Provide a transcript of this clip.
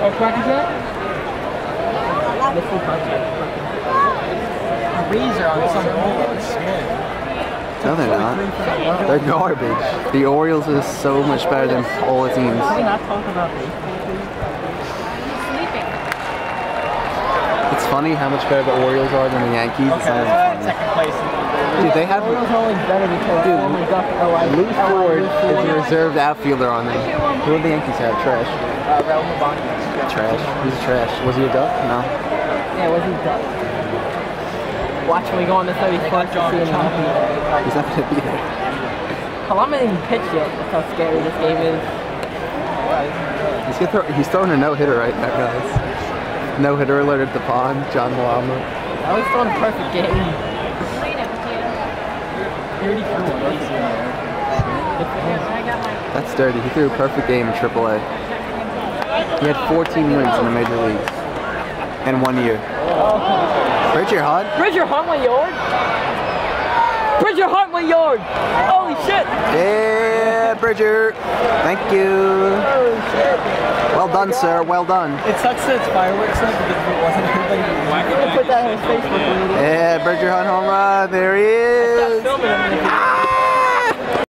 Oh, Cracker Jack? The full country. Breeze are on some rollers. No, they're not. They're garbage. The Orioles are so much better than all the teams. Can we not talk about baseball? It's funny how much better the Orioles are than the Yankees. It's not even funny. Second place. Dude, they have. The Orioles are only better because former Duck Lou Ford is a reserved outfielder on them. Who do the Yankees have? Trash. Raul Mabani. Trash. He's trash. Was he a Duck? No. Yeah, was he Duck? Watch when we go on the 31st to see him. He's not gonna be there. Kalama didn't even pitch yet. That's how scary this game is. He's throwing a no-hitter right now, guys. No-hitter alert at the pond. John Malama. Now he's throwing a perfect game. That's dirty. He threw a perfect game in AAA. He had 14 wins in the major leagues in 1 year. Bridger Hunt? Bridger Hunt went yard? Bridger Hunt went yard! Holy shit! Yeah, Bridger. Thank you. Holy shit. Well done, sir. Well done. It sucks that it's fireworks night because if it wasn't, everybody would whack it. Put that on his Facebook. Yeah, Bridger Hunt home run. There he is. Filming him.